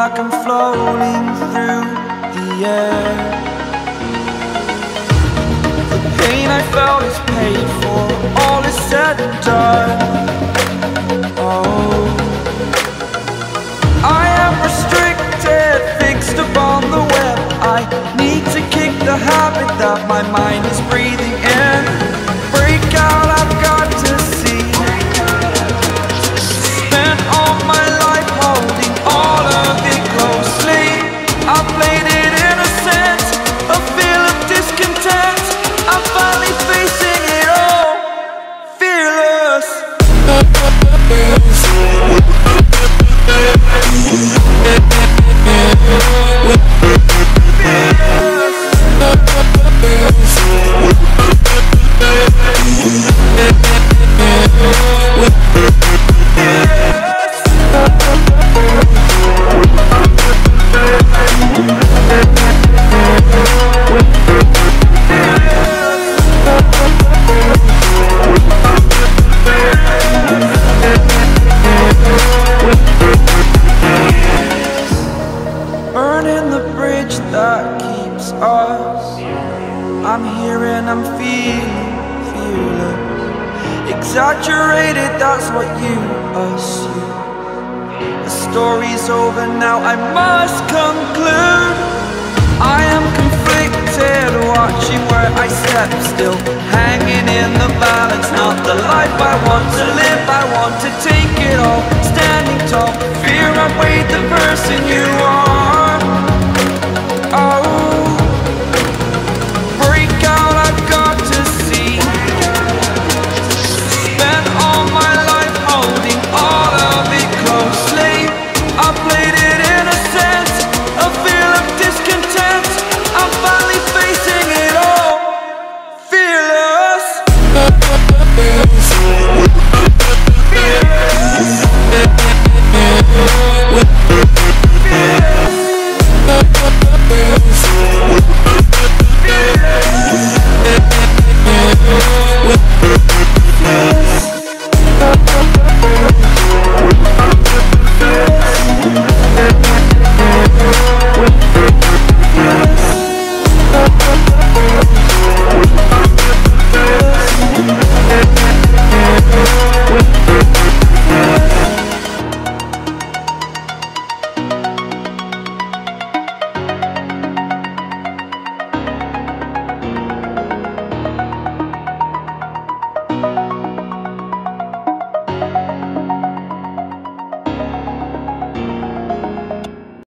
like I'm floating through the air. The pain I felt is paid for, all is said and done. Oh, I am restricted, fixed upon the web. I need to kick the habit that my mind is breathing in. Break out, I've got to see. Spent all my life holding all of it closely. I played it innocent, a feel of discontent. I'm finally facing it all, fearless. Burning the bridge that keeps us. I'm here and I'm feeling fearless. Exaggerated, that's what you assume. The story's over now, I must conclude. I am conflicted, watching where I step still.